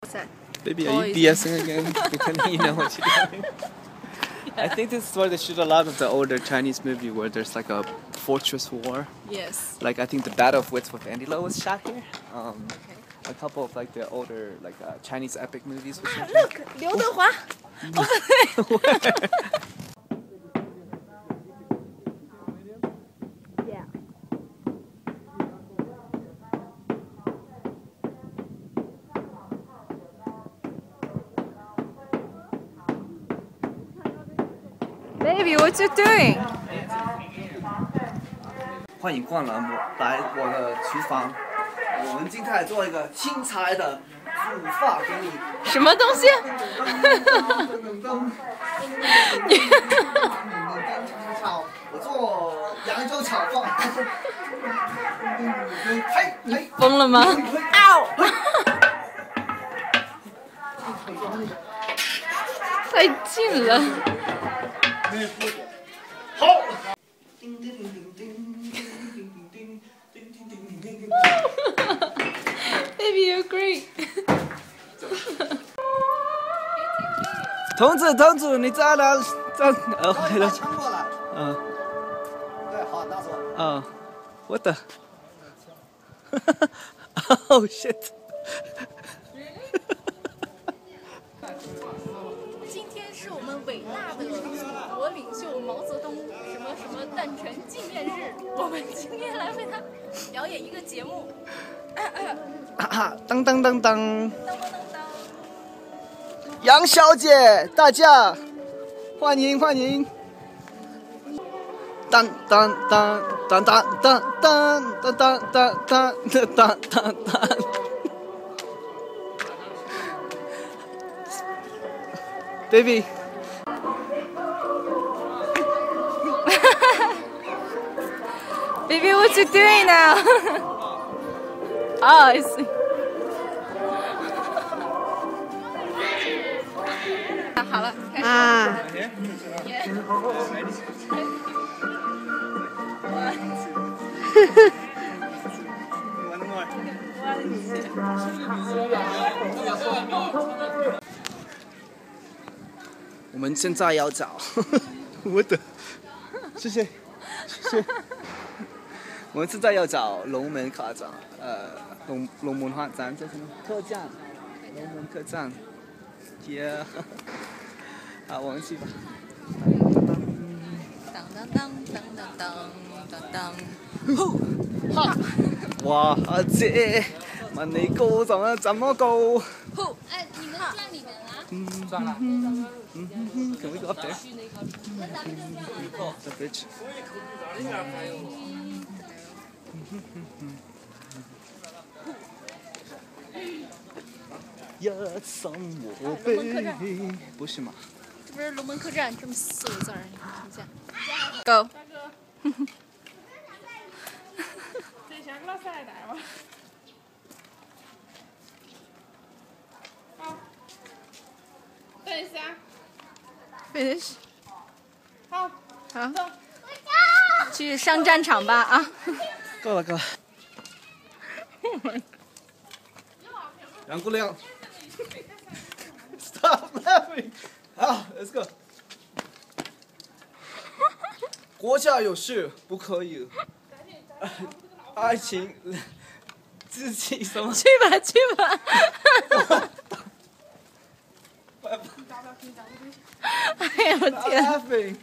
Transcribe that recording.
outside. Baby, are you BSing again? Pretending you know what you're doing. I think this is where they shoot a lot of the older Chinese movie where there's like a fortress war. Yes. Like I think the Battle of Wits with Andy Lau was shot here. A couple of like the older like Chinese epic movies. Look, 刘德华. Yeah. Baby, what you doing? 欢迎光临来我的厨房。我们今天来做一个青菜的煮法给你。 什么东西？ 我做扬州炒饭。 你疯了吗？太近了。 好。 Baby, you're great. 同志，你在哪？回来。 对，好，拿走。 What the? Oh shit. 今天是我们伟大的祖国领袖毛泽东什么诞辰纪念日，我们今天来为他表演一个节目。 当当当当。杨小姐，大家欢迎。当当当当当当当当当当当当。Baby. Baby, what you doing now? Oh, I see. 好了，开始。 我们现在要找我的，谢谢。我们现在要找龙门客栈，龙门客栈叫什么？客栈，龙门客栈。Yeah， 好，我们去吧。当。哇，阿姐，问你高怎么高？ 哎，你们转里面啊？ 转了。 Can we go up there? The bridge. 呀，送我杯，不是吗？ 这不是龙门客栈这么4个字儿，你看一下。Go。 这像老三代吗？好，等一下。 Finish。 好。走。 去上战场吧啊！ 够了。杨姑娘 ，Stop laughing！ 好 ，Let's go。国家有事不可以，爱情自己什么？ 去吧。哎呀，我天！